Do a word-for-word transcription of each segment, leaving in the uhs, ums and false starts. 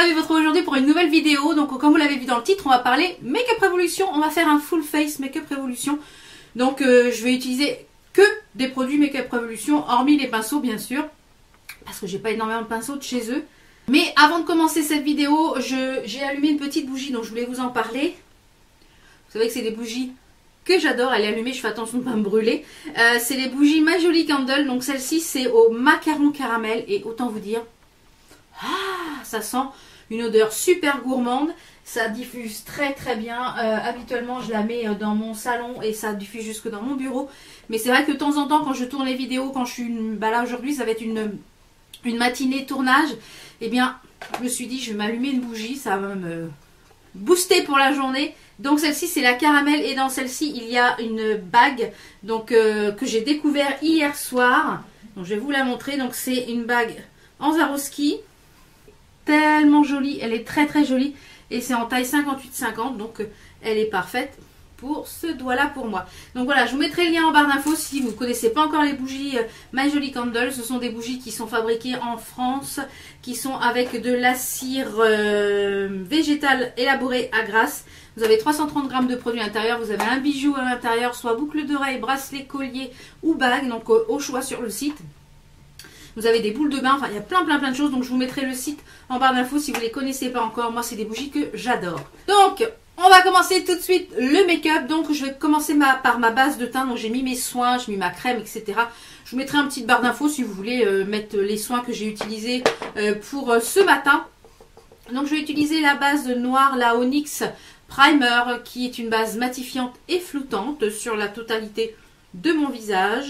ravi de vous retrouver aujourd'hui pour une nouvelle vidéo. Donc comme vous l'avez vu dans le titre, on va parler Make-up Revolution. On va faire un full face Make-up Revolution. Donc euh, je vais utiliser que des produits Make-up Revolution, hormis les pinceaux bien sûr, parce que j'ai pas énormément de pinceaux de chez eux. Mais avant de commencer cette vidéo, j'ai allumé une petite bougie, donc je voulais vous en parler. Vous savez que c'est des bougies que j'adore, elle est allumée, je fais attention de ne pas me brûler. Euh, c'est les bougies My Jolie Candle, donc celle-ci c'est au macaron caramel, et autant vous dire, ah, ça sent une odeur super gourmande, ça diffuse très très bien. Euh, habituellement je la mets dans mon salon et ça diffuse jusque dans mon bureau. Mais c'est vrai que de temps en temps quand je tourne les vidéos, quand je suis, bah là aujourd'hui ça va être une, une matinée tournage, et eh bien je me suis dit je vais m'allumer une bougie, ça va me booster pour la journée. Donc celle-ci c'est la caramel, et dans celle-ci il y a une bague donc euh, que j'ai découvert hier soir. Donc je vais vous la montrer. Donc c'est une bague en Swarovski, tellement jolie, elle est très très jolie, et c'est en taille cinquante-huit cinquante, donc euh, elle est parfaite pour ce doigt-là pour moi. Donc voilà, je vous mettrai le lien en barre d'infos si vous ne connaissez pas encore les bougies euh, My Jolie Candle. Ce sont des bougies qui sont fabriquées en France, qui sont avec de la cire euh, végétale élaborée à Grasse. Vous avez trois cent trente grammes de produits à l'intérieur, vous avez un bijou à l'intérieur, soit boucle d'oreille, bracelet, collier ou bague, donc euh, au choix sur le site. Vous avez des boules de bain, enfin il y a plein plein plein de choses, donc je vous mettrai le site en barre d'infos si vous ne les connaissez pas encore. Moi c'est des bougies que j'adore. Donc on va commencer tout de suite le make-up. Donc je vais commencer ma, par ma base de teint. Donc j'ai mis mes soins, j'ai mis ma crème, et cetera. Je vous mettrai un petit barre d'infos si vous voulez euh, mettre les soins que j'ai utilisés euh, pour euh, ce matin. Donc je vais utiliser la base noire, la Onyx Primer, qui est une base matifiante et floutante sur la totalité de mon visage.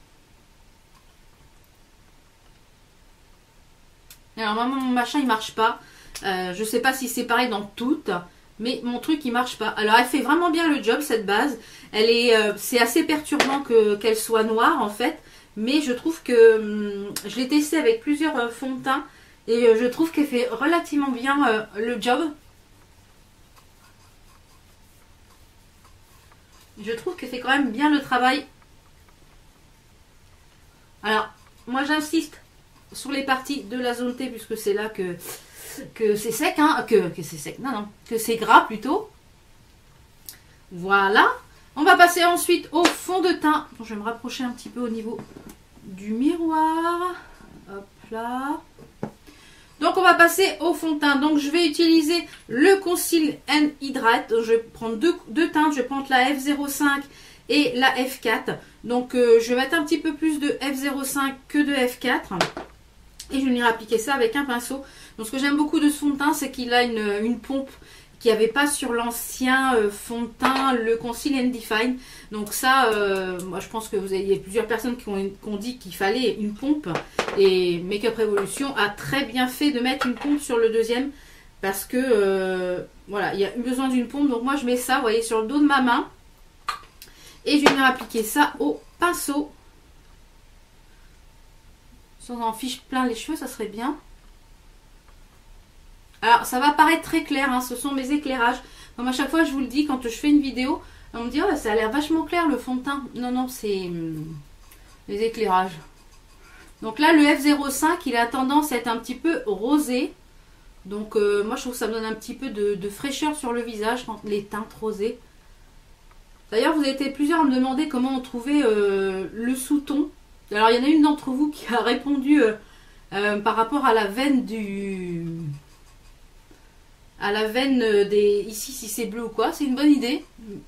Alors moi mon machin il marche pas. Euh, je sais pas si c'est pareil dans toutes, mais mon truc il marche pas. Alors elle fait vraiment bien le job cette base. Elle est, euh, c'est assez perturbant que qu'elle soit noire en fait, mais je trouve que hum, je l'ai testé avec plusieurs euh, fonds de teint et euh, je trouve qu'elle fait relativement bien euh, le job. Je trouve qu'elle fait quand même bien le travail. Alors moi j'insiste sur les parties de la zone T, puisque c'est là que, que c'est sec, hein, que, que c'est sec, non, non, que c'est gras plutôt. Voilà. On va passer ensuite au fond de teint. Je vais me rapprocher un petit peu au niveau du miroir. Hop là. Donc on va passer au fond de teint. Donc je vais utiliser le Conceal and Hydrate. Je vais prendre deux, deux teintes. Je vais prendre la F zéro cinq et la F quatre. Donc euh, je vais mettre un petit peu plus de F zéro cinq que de F quatre. Et je vais venir appliquer ça avec un pinceau. Donc ce que j'aime beaucoup de ce fond de teint, c'est qu'il a une, une pompe qu'il n'y avait pas sur l'ancien euh, fond de teint, le Conceal and Define. Donc ça, euh, moi je pense que vous avez, il y a plusieurs personnes qui ont, qui ont dit qu'il fallait une pompe. Et Make-up Revolution a très bien fait de mettre une pompe sur le deuxième. Parce que, euh, voilà, il y a eu besoin d'une pompe. Donc moi je mets ça, vous voyez, sur le dos de ma main. Et je vais venir appliquer ça au pinceau. Si on en fiche plein les cheveux, ça serait bien. Alors, ça va paraître très clair, hein, ce sont mes éclairages. Comme à chaque fois, je vous le dis, quand je fais une vidéo, on me dit, oh, ça a l'air vachement clair le fond de teint. Non, non, c'est hum, les éclairages. Donc là, le F zéro cinq, il a tendance à être un petit peu rosé. Donc, euh, moi, je trouve que ça me donne un petit peu de, de fraîcheur sur le visage quand les teintes rosées. D'ailleurs, vous avez été plusieurs à me demander comment on trouvait euh, le sous-ton. Alors, il y en a une d'entre vous qui a répondu euh, euh, par rapport à la veine du... à la veine des... ici, si c'est bleu ou quoi. C'est une bonne idée.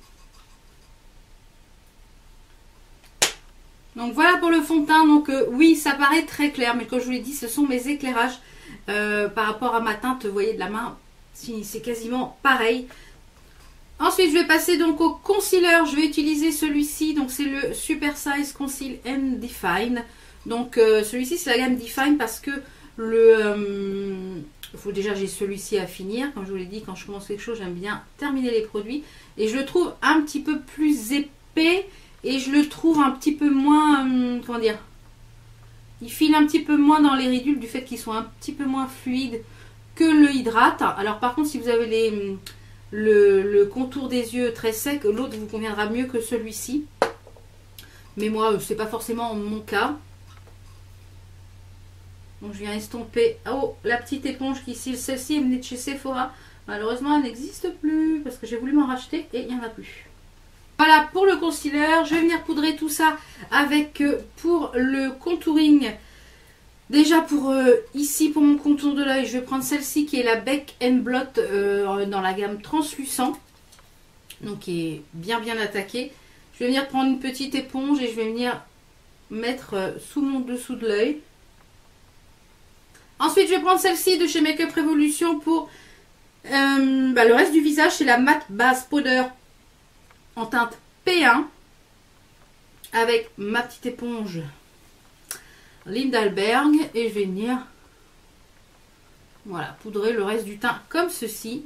Donc, voilà pour le fond de teint. Donc, euh, oui, ça paraît très clair. Mais comme je vous l'ai dit, ce sont mes éclairages. Euh, par rapport à ma teinte, vous voyez, de la main, c'est quasiment pareil. Ensuite, je vais passer donc au concealer. Je vais utiliser celui-ci. Donc, c'est le Super Size Conceal and Define. Donc, euh, celui-ci, c'est la gamme Define parce que le... Euh, faut déjà, j'ai celui-ci à finir. Comme je vous l'ai dit, quand je commence quelque chose, j'aime bien terminer les produits. Et je le trouve un petit peu plus épais. Et je le trouve un petit peu moins... Euh, comment dire? Il file un petit peu moins dans les ridules du fait qu'ils sont un petit peu moins fluides que le hydrate. Alors, par contre, si vous avez les... Le, le contour des yeux très sec, l'autre vous conviendra mieux que celui-ci. Mais moi, c'est pas forcément mon cas. Donc je viens estomper. Oh, la petite éponge qui ici, celle-ci est venue de chez Sephora. Malheureusement, elle n'existe plus parce que j'ai voulu m'en racheter et il n'y en a plus. Voilà pour le concealer. Je vais venir poudrer tout ça avec, euh, pour le contouring. Déjà pour euh, ici, pour mon contour de l'œil, je vais prendre celle-ci qui est la Bec and Blot euh, dans la gamme translucent. Donc qui est bien bien attaquée. Je vais venir prendre une petite éponge et je vais venir mettre euh, sous mon dessous de l'œil. Ensuite, je vais prendre celle-ci de chez Makeup Revolution pour euh, bah, le reste du visage. C'est la Matte Base Powder en teinte P un avec ma petite éponge Lindalberg et je vais venir voilà poudrer le reste du teint comme ceci.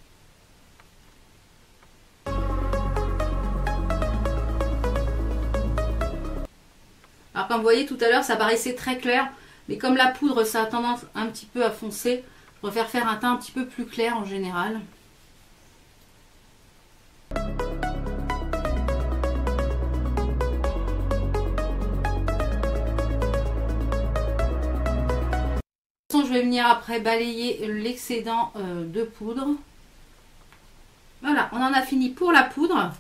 Alors comme vous voyez tout à l'heure ça paraissait très clair, mais comme la poudre ça a tendance un petit peu à foncer, je préfère faire un teint un petit peu plus clair en général. Je vais venir après balayer l'excédent euh, de poudre. Voilà, on en a fini pour la poudre.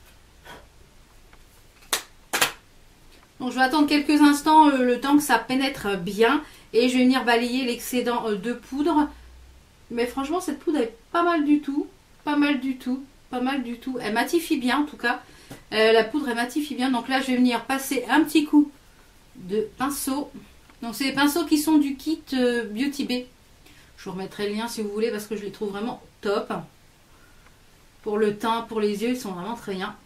Donc je vais attendre quelques instants euh, le temps que ça pénètre bien et je vais venir balayer l'excédent euh, de poudre. Mais franchement cette poudre est pas mal du tout, pas mal du tout, pas mal du tout. Elle matifie bien en tout cas. Euh, la poudre elle matifie bien. Donc là je vais venir passer un petit coup de pinceau. Donc c'est les pinceaux qui sont du kit euh, Beauty Bay. Je vous remettrai le lien si vous voulez parce que je les trouve vraiment top. Pour le teint, pour les yeux, ils sont vraiment très bien.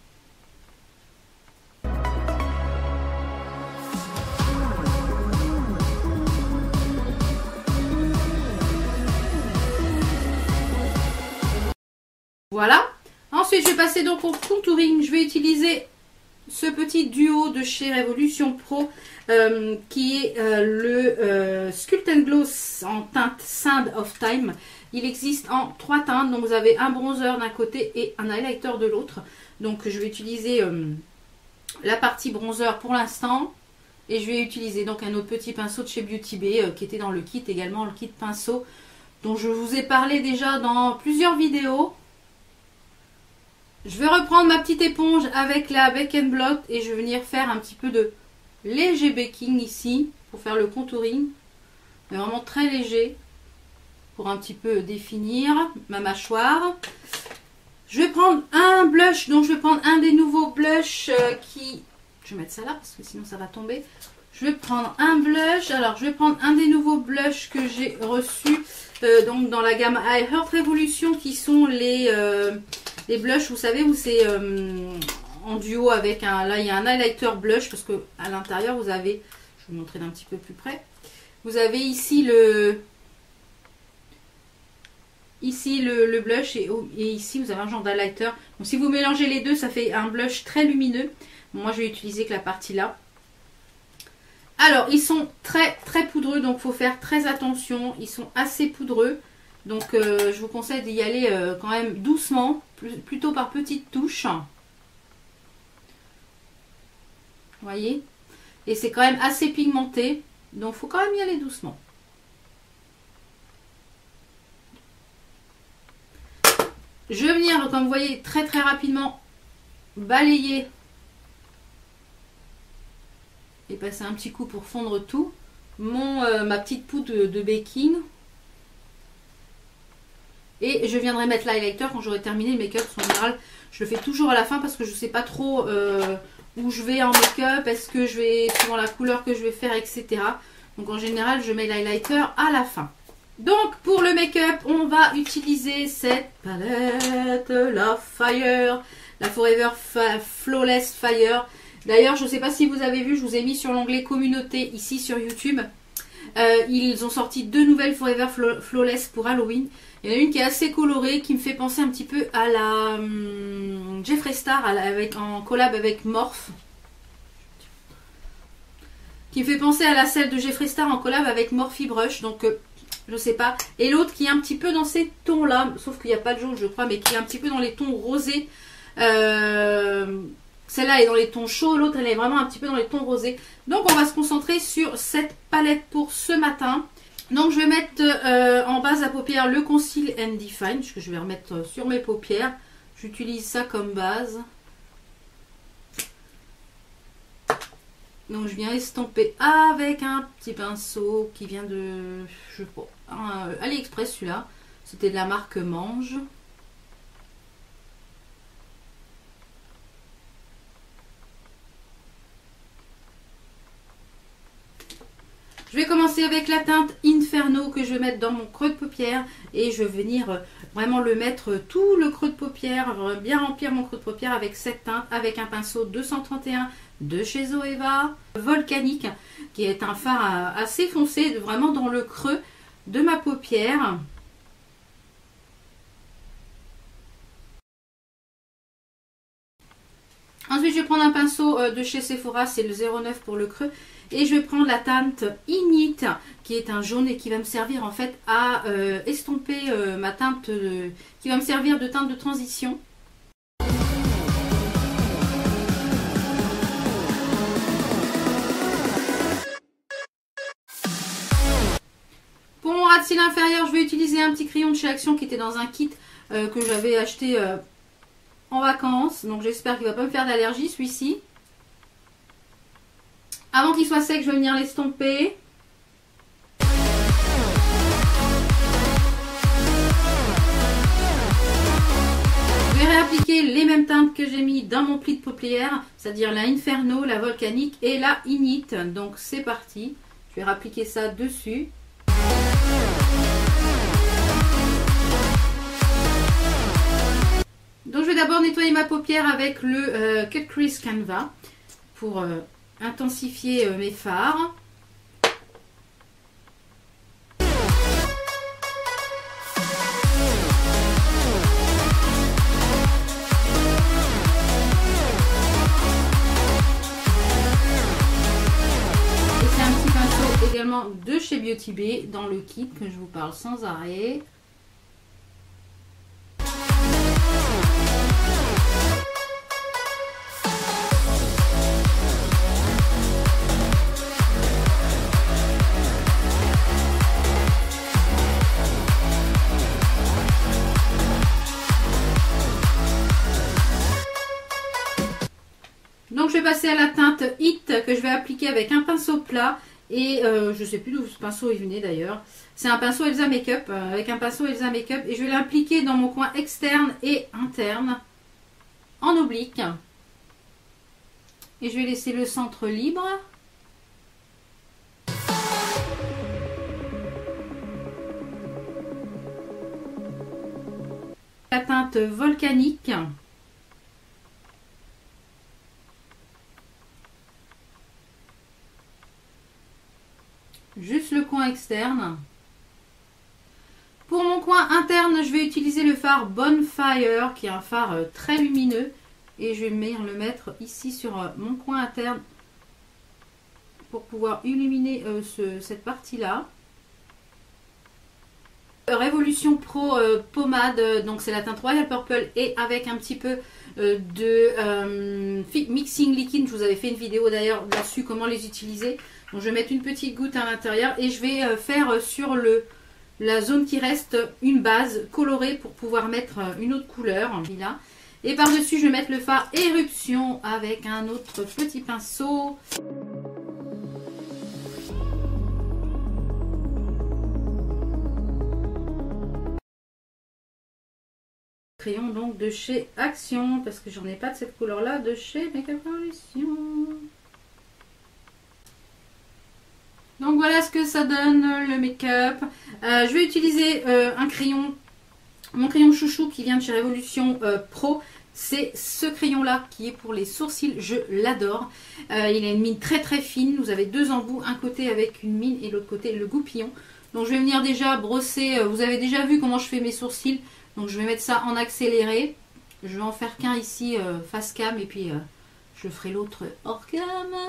Voilà. Ensuite je vais passer donc au contouring. Je vais utiliser ce petit duo de chez Revolution Pro euh, qui est euh, le euh, Sculpt and Gloss en teinte Sand of Time. Il existe en trois teintes, donc vous avez un bronzer d'un côté et un highlighter de l'autre. Donc je vais utiliser euh, la partie bronzer pour l'instant et je vais utiliser donc un autre petit pinceau de chez Beauty Bay euh, qui était dans le kit également, le kit pinceau dont je vous ai parlé déjà dans plusieurs vidéos. Je vais reprendre ma petite éponge avec la Bec and Blot et je vais venir faire un petit peu de léger baking ici pour faire le contouring. Mais vraiment très léger pour un petit peu définir ma mâchoire. Je vais prendre un blush, donc je vais prendre un des nouveaux blushs euh, qui... Je vais mettre ça là parce que sinon ça va tomber. Je vais prendre un blush. Alors je vais prendre un des nouveaux blushs que j'ai reçus euh, donc dans la gamme I Heart Revolution qui sont les... Euh, Les blushs, vous savez, où c'est euh, en duo avec un... Là, il y a un highlighter blush parce que à l'intérieur, vous avez... Je vais vous montrer d'un petit peu plus près. Vous avez ici le... Ici le, le blush et, et ici, vous avez un genre d'highlighter. Donc, si vous mélangez les deux, ça fait un blush très lumineux. Bon, moi, je vais utiliser que la partie là. Alors, ils sont très, très poudreux. Donc, il faut faire très attention. Ils sont assez poudreux. Donc euh, je vous conseille d'y aller euh, quand même doucement, plus, plutôt par petites touches. Vous voyez? Et c'est quand même assez pigmenté, donc il faut quand même y aller doucement. Je vais venir, comme vous voyez, très très rapidement balayer et passer un petit coup pour fondre tout. Mon, euh, ma petite poudre de, de baking. Et je viendrai mettre l'highlighter quand j'aurai terminé le make-up. En général, je le fais toujours à la fin parce que je ne sais pas trop euh, où je vais en make-up. Est-ce que je vais, suivant la couleur que je vais faire, et cetera. Donc en général, je mets l'highlighter à la fin. Donc pour le make-up, on va utiliser cette palette, la Fire, la Forever Flawless Fire. D'ailleurs, je ne sais pas si vous avez vu, je vous ai mis sur l'onglet communauté ici sur YouTube. Euh, ils ont sorti deux nouvelles Forever Flawless pour Halloween. Il y en a une qui est assez colorée, qui me fait penser un petit peu à la hum, Jeffree Star à la, avec, en collab avec Morphe. Qui me fait penser à la celle de Jeffree Star en collab avec Morphe Brush. Donc euh, je sais pas. Et l'autre qui est un petit peu dans ces tons là, sauf qu'il n'y a pas de jaune je crois, mais qui est un petit peu dans les tons rosés. Euh, Celle-là est dans les tons chauds, l'autre elle est vraiment un petit peu dans les tons rosés. Donc on va se concentrer sur cette palette pour ce matin. Donc je vais mettre euh, en base à paupières le Conceal and Define, que je vais remettre sur mes paupières. J'utilise ça comme base. Donc je viens estomper avec un petit pinceau qui vient de, je sais pas, un AliExpress celui-là. C'était de la marque Mange. Je vais commencer avec la teinte Inferno que je vais mettre dans mon creux de paupière et je vais venir vraiment le mettre tout le creux de paupière, bien remplir mon creux de paupière avec cette teinte, avec un pinceau deux cent trente et un de chez Zoeva, Volcanique, qui est un fard assez foncé, vraiment dans le creux de ma paupière. Ensuite, je vais prendre un pinceau de chez Sephora, c'est le zéro neuf pour le creux. Et je vais prendre la teinte Init, qui est un jaune et qui va me servir en fait à euh, estomper euh, ma teinte, euh, qui va me servir de teinte de transition. Pour mon ras de cils inférieur, je vais utiliser un petit crayon de chez Action qui était dans un kit euh, que j'avais acheté euh, en vacances. Donc j'espère qu'il ne va pas me faire d'allergie celui-ci. Avant qu'il soit sec, je vais venir l'estomper. Je vais réappliquer les mêmes teintes que j'ai mis dans mon pli de paupières, c'est-à-dire la Inferno, la Volcanique et la Init. Donc c'est parti. Je vais réappliquer ça dessus. Donc je vais d'abord nettoyer ma paupière avec le euh, Cut Crease Canva pour euh, intensifier euh, mes fards. Et c'est un petit pinceau également de chez Beauty Bay dans le kit que je vous parle sans arrêt. Donc je vais passer à la teinte Hit que je vais appliquer avec un pinceau plat et euh, je ne sais plus d'où ce pinceau est venu d'ailleurs. C'est un pinceau Elsa Makeup, euh, avec un pinceau Elsa Makeup et je vais l'appliquer dans mon coin externe et interne en oblique. Et je vais laisser le centre libre. La teinte Volcanique. Juste le coin externe. Pour mon coin interne, je vais utiliser le fard Bonfire, qui est un fard très lumineux. Et je vais venir le mettre ici sur mon coin interne pour pouvoir illuminer euh, ce, cette partie-là. Révolution Pro euh, pommade, donc c'est la teinte Royal Purple et avec un petit peu euh, de euh, mixing liquide. Je vous avais fait une vidéo d'ailleurs là-dessus, comment les utiliser. Donc je vais mettre une petite goutte à l'intérieur et je vais euh, faire sur le, la zone qui reste une base colorée pour pouvoir mettre une autre couleur. Là. Et par-dessus, je vais mettre le fard Éruption avec un autre petit pinceau. Crayon donc de chez Action, parce que j'en ai pas de cette couleur là de chez Makeup Revolution. Donc voilà ce que ça donne le make-up. Euh, je vais utiliser euh, un crayon, mon crayon chouchou qui vient de chez Révolution euh, Pro. C'est ce crayon là qui est pour les sourcils, je l'adore. Euh, il a une mine très très fine, vous avez deux embouts, un côté avec une mine et l'autre côté le goupillon. Donc je vais venir déjà brosser, euh, vous avez déjà vu comment je fais mes sourcils. Donc je vais mettre ça en accéléré. Je vais en faire qu'un ici euh, face cam et puis euh, je ferai l'autre hors cam.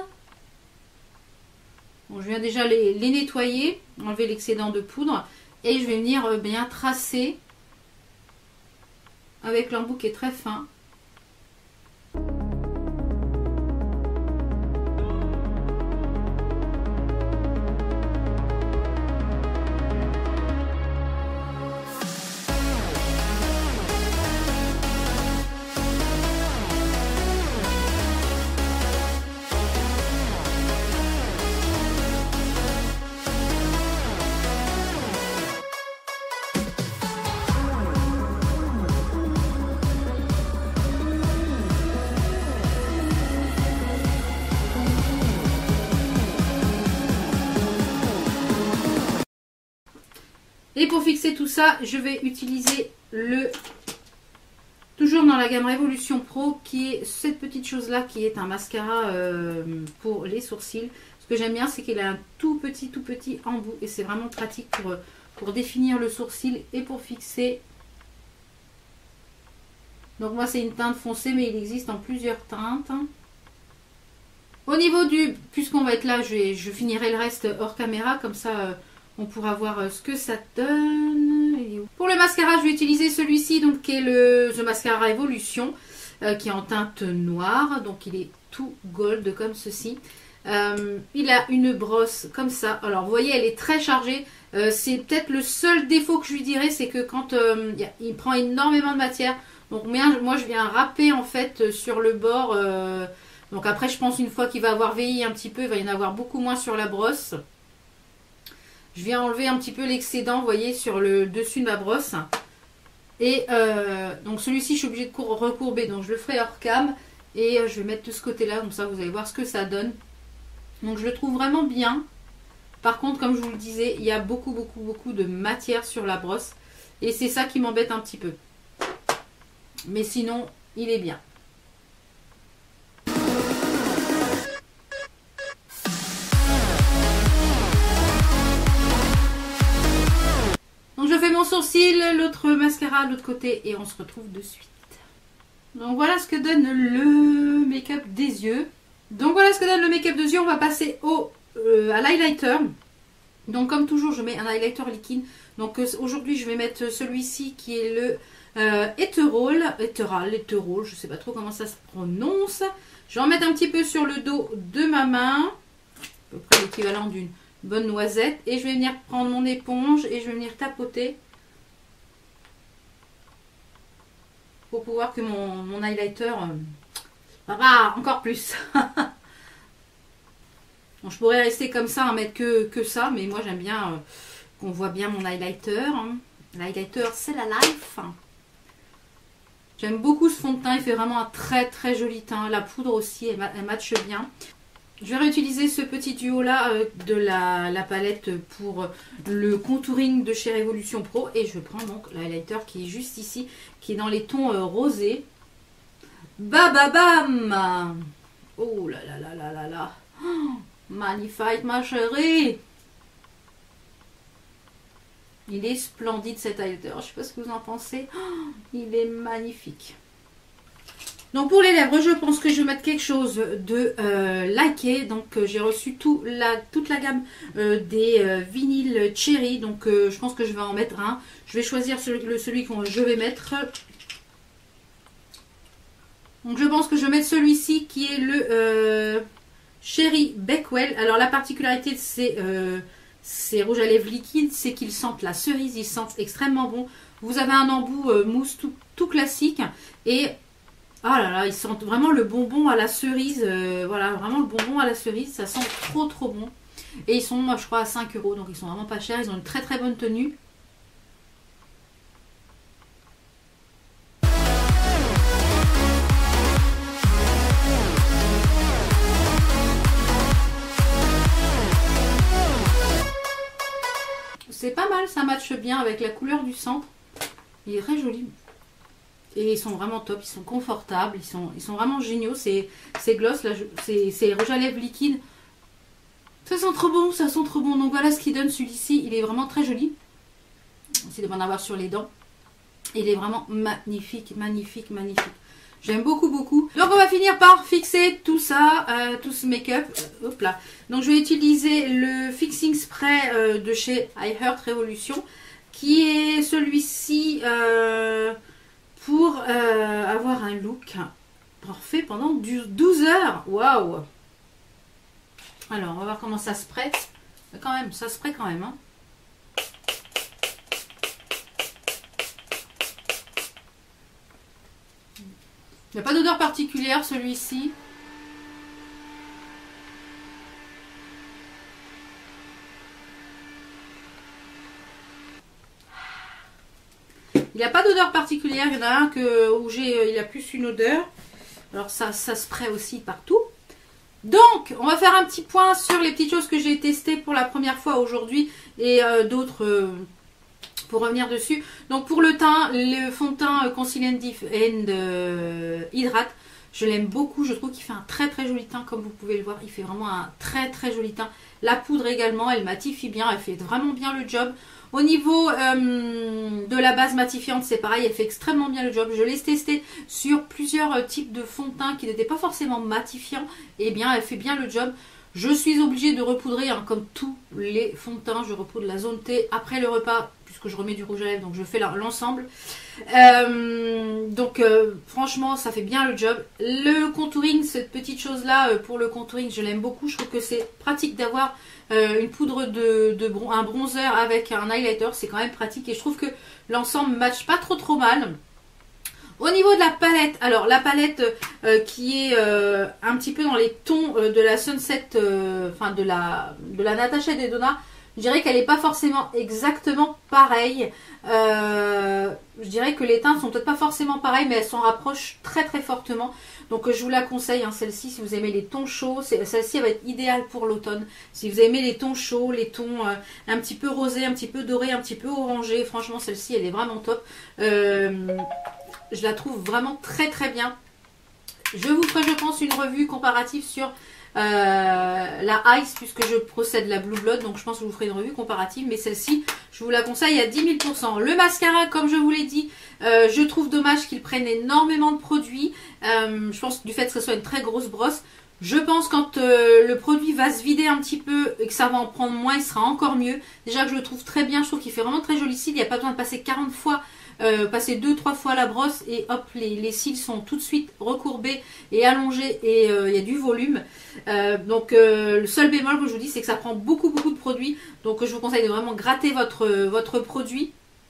Bon, je viens déjà les, les nettoyer, enlever l'excédent de poudre et je vais venir euh, bien tracer avec l'embout qui est très fin. Et pour fixer tout ça, je vais utiliser le... Toujours dans la gamme Révolution Pro, qui est cette petite chose-là, qui est un mascara euh, pour les sourcils. Ce que j'aime bien, c'est qu'il a un tout petit, tout petit embout. Et c'est vraiment pratique pour, pour définir le sourcil et pour fixer. Donc moi, c'est une teinte foncée, mais il existe en plusieurs teintes. Au niveau du... Puisqu'on va être là, je, vais, je finirai le reste hors caméra. Comme ça, euh, on pourra voir euh, ce que ça donne. Pour le mascara, je vais utiliser celui-ci, donc qui est le The Mascara Evolution, euh, qui est en teinte noire. Donc il est tout gold comme ceci. Euh, il a une brosse comme ça. Alors vous voyez, elle est très chargée. Euh, c'est peut-être le seul défaut que je lui dirais, c'est que quand euh, y a, il prend énormément de matière. Donc moi, je viens râper en fait sur le bord. Euh, donc après, je pense une fois qu'il va avoir vieilli un petit peu, il va y en avoir beaucoup moins sur la brosse. Je viens enlever un petit peu l'excédent, vous voyez, sur le dessus de ma brosse. Et euh, donc celui-ci, je suis obligée de recourber, donc je le ferai hors cam. Et je vais mettre de ce côté-là, comme ça vous allez voir ce que ça donne. Donc je le trouve vraiment bien. Par contre, comme je vous le disais, il y a beaucoup, beaucoup, beaucoup de matière sur la brosse. Et c'est ça qui m'embête un petit peu. Mais sinon, il est bien. Donc je fais mon sourcil, l'autre mascara de l'autre côté et on se retrouve de suite. Donc voilà ce que donne le make-up des yeux. Donc voilà ce que donne le make-up des yeux. On va passer au, euh, à l'highlighter. Donc comme toujours, je mets un highlighter liquide. Donc euh, aujourd'hui, je vais mettre celui-ci qui est le euh, Ethereal. Ethereal, Ethereal, je ne sais pas trop comment ça se prononce. Je vais en mettre un petit peu sur le dos de ma main. À peu près l'équivalent d'une bonne noisette. Et je vais venir prendre mon éponge et je vais venir tapoter. Pour pouvoir que mon, mon highlighter euh, va encore plus. Bon, je pourrais rester comme ça, en mettre que, que ça, mais moi j'aime bien euh, qu'on voit bien mon highlighter. Hein. L'highlighter, c'est la life. J'aime beaucoup ce fond de teint, il fait vraiment un très très joli teint. La poudre aussi, elle, elle matche bien. Je vais réutiliser ce petit duo là euh, de la, la palette pour le contouring de chez Révolution Pro. Et je prends donc l'highlighter qui est juste ici, qui est dans les tons euh, rosés. Bababam! Oh là là là là là là! Oh, magnifique ma chérie! Il est splendide cet highlighter. Je ne sais pas ce que vous en pensez. Oh, il est magnifique. Donc pour les lèvres, je pense que je vais mettre quelque chose de euh, laqué. Donc euh, j'ai reçu tout la, toute la gamme euh, des euh, vinyles Cherry. Donc euh, je pense que je vais en mettre un. Je vais choisir celui, le, celui que je vais mettre. Donc je pense que je vais mettre celui-ci qui est le euh, Cherry Bakewell. Alors la particularité de ces, euh, ces rouges à lèvres liquides, c'est qu'ils sentent la cerise. Ils sentent extrêmement bon. Vous avez un embout euh, mousse tout, tout classique. Et... ah là là, ils sentent vraiment le bonbon à la cerise. Euh, voilà, vraiment le bonbon à la cerise. Ça sent trop trop bon. Et ils sont, moi, je crois, à cinq euros. Donc ils sont vraiment pas chers. Ils ont une très très bonne tenue. C'est pas mal, ça matche bien avec la couleur du centre. Il est très joli. Et ils sont vraiment top, ils sont confortables, ils sont, ils sont vraiment géniaux. Ces, ces gloss, là, ces rouges à lèvres liquides, ça sent trop bon, ça sent trop bon. Donc voilà ce qui donne celui-ci, il est vraiment très joli. Aussi de m'en avoir sur les dents. Il est vraiment magnifique, magnifique, magnifique. J'aime beaucoup, beaucoup. Donc on va finir par fixer tout ça, euh, tout ce make-up. Euh, hop là. Donc je vais utiliser le Fixing Spray euh, de chez iHeart Revolution, qui est celui-ci... Euh, pour euh, avoir un look parfait pendant douze heures. Waouh! Alors, on va voir comment ça se prête. Quand même, ça se prête quand même. Hein. Il n'y a pas d'odeur particulière, celui-ci. Il n'y a pas d'odeur particulière, il y en a un que, où j'ai, il a plus une odeur. Alors ça, ça spray aussi partout. Donc, on va faire un petit point sur les petites choses que j'ai testées pour la première fois aujourd'hui. Et euh, d'autres euh, pour revenir dessus. Donc pour le teint, le fond de teint Conceal and Diff and euh, Hydrate, je l'aime beaucoup. Je trouve qu'il fait un très très joli teint, comme vous pouvez le voir. Il fait vraiment un très très joli teint. La poudre également, elle matifie bien, elle fait vraiment bien le job. Au niveau euh, de la base matifiante, c'est pareil, elle fait extrêmement bien le job. Je l'ai testé sur plusieurs types de fond de teint qui n'étaient pas forcément matifiants. Et bien, elle fait bien le job. Je suis obligée de repoudrer, hein, comme tous les fonds de teint. Je repoudre la zone T après le repas, puisque je remets du rouge à lèvres, donc je fais l'ensemble. Euh, donc euh, franchement, ça fait bien le job. Le contouring, cette petite chose-là, euh, pour le contouring, je l'aime beaucoup. Je trouve que c'est pratique d'avoir euh, une poudre de, de bron un bronzer avec un highlighter. C'est quand même pratique et je trouve que l'ensemble ne matche pas trop trop mal. Au niveau de la palette, alors la palette euh, qui est euh, un petit peu dans les tons euh, de la Sunset, euh, enfin de la, de la Natasha Denona, je dirais qu'elle n'est pas forcément exactement pareille. Euh, je dirais que les teintes sont peut-être pas forcément pareilles, mais elles s'en rapprochent très très fortement. Donc je vous la conseille, hein, celle-ci, si vous aimez les tons chauds, celle-ci va être idéale pour l'automne. Si vous aimez les tons chauds, les tons euh, un petit peu rosés, un petit peu dorés, un petit peu orangés, franchement celle-ci elle est vraiment top. Euh, je la trouve vraiment très très bien. Je vous ferai je pense une revue comparative sur Euh, la Ice, puisque je procède la Blue Blood, donc je pense que je vous ferai une revue comparative, mais celle-ci je vous la conseille à dix mille pour cent. Le mascara, comme je vous l'ai dit, euh, je trouve dommage qu'ils prennent énormément de produits. euh, je pense du fait que ce soit une très grosse brosse. Je pense quand euh, le produit va se vider un petit peu et que ça va en prendre moins, il sera encore mieux. Déjà que je le trouve très bien, je trouve qu'il fait vraiment très joli cils, il n'y a pas besoin de passer quarante fois, euh, passer deux trois fois la brosse et hop, les, les cils sont tout de suite recourbés et allongés et euh, il y a du volume. Euh, donc euh, le seul bémol que je vous dis, c'est que ça prend beaucoup beaucoup de produits, donc je vous conseille de vraiment gratter votre, votre produit.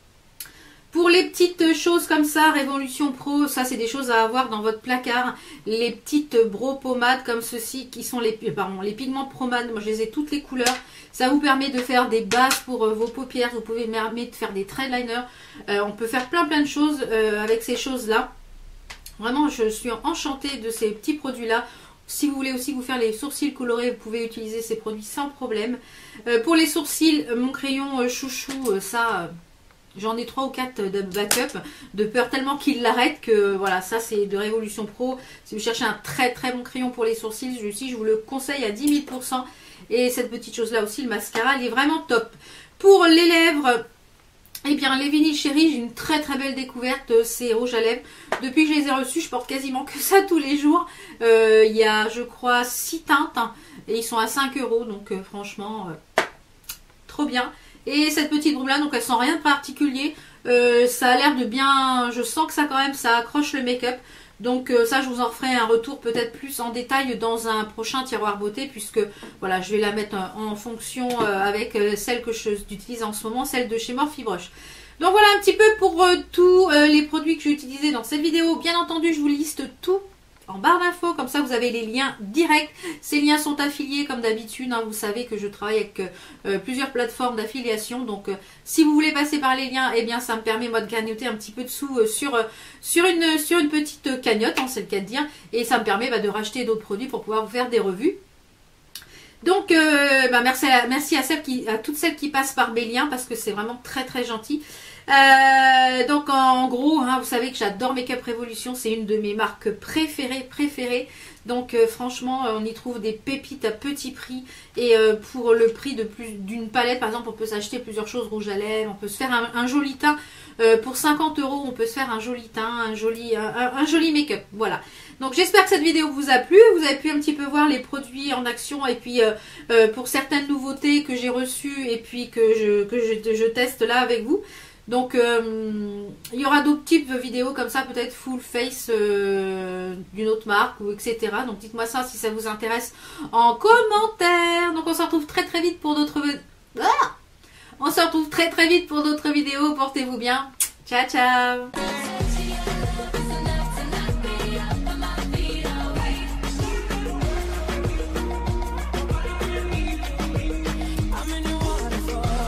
Pour les petites choses comme ça, Révolution Pro, ça c'est des choses à avoir dans votre placard. Les petites bro pommades comme ceci, qui sont les, pardon, les pigments pommades, moi je les ai toutes les couleurs. Ça vous permet de faire des bases pour euh, vos paupières, vous pouvez permettre de faire des threadliners. Euh, on peut faire plein plein de choses euh, avec ces choses-là. Vraiment, je suis enchantée de ces petits produits-là. Si vous voulez aussi vous faire les sourcils colorés, vous pouvez utiliser ces produits sans problème. Euh, pour les sourcils, mon crayon euh, chouchou, euh, ça... Euh, j'en ai trois ou quatre de backup, de peur tellement qu'il l'arrête que voilà, ça c'est de Révolution Pro. Si vous cherchez un très très bon crayon pour les sourcils, celui-ci je vous le conseille à dix mille pour cent. Et cette petite chose là aussi, le mascara, il est vraiment top. Pour les lèvres, eh bien les Vinyl Chéri, j'ai une très très belle découverte, c'est rouge à lèvres. Depuis que je les ai reçus, je porte quasiment que ça tous les jours. Euh, il y a je crois six teintes hein, et ils sont à cinq euros, donc euh, franchement, euh, trop bien. Et cette petite brume là, donc elle sent rien de particulier, euh, ça a l'air de bien, je sens que ça quand même, ça accroche le make-up. Donc euh, ça je vous en ferai un retour peut-être plus en détail dans un prochain tiroir beauté, puisque voilà, je vais la mettre en, en fonction euh, avec euh, celle que j'utilise en ce moment, celle de chez Morphe Brush. Donc voilà un petit peu pour euh, tous euh, les produits que j'ai utilisés dans cette vidéo. Bien entendu je vous liste tout en barre d'infos, comme ça vous avez les liens directs. Ces liens sont affiliés comme d'habitude, hein, vous savez que je travaille avec euh, plusieurs plateformes d'affiliation, donc euh, si vous voulez passer par les liens, eh bien ça me permet moi de grignoter un petit peu de sous euh, sur, euh, sur, une, sur une petite cagnotte, hein, c'est le cas de dire, et ça me permet bah, de racheter d'autres produits pour pouvoir vous faire des revues. Donc euh, bah, merci, à, merci à, celles qui, à toutes celles qui passent par mes liens, parce que c'est vraiment très très gentil. Euh, donc en gros, hein, vous savez que j'adore Makeup Revolution, c'est une de mes marques préférées, préférées. Donc euh, franchement, on y trouve des pépites à petit prix. Et euh, pour le prix de plus d'une palette, par exemple, on peut s'acheter plusieurs choses, rouge à lèvres, on peut se faire un, un joli teint. Euh, pour cinquante euros, on peut se faire un joli teint, un joli, un, un, un joli make-up. Voilà. Donc j'espère que cette vidéo vous a plu. Vous avez pu un petit peu voir les produits en action. Et puis euh, euh, pour certaines nouveautés que j'ai reçues et puis que je, que je, je teste là avec vous. Donc euh, il y aura d'autres types de vidéos comme ça, peut-être full face euh, d'une autre marque ou et cetera. Donc dites-moi ça si ça vous intéresse en commentaire. Donc on se retrouve très très vite pour d'autres ah on se retrouve très très vite pour d'autres vidéos. Portez-vous bien. Ciao ciao.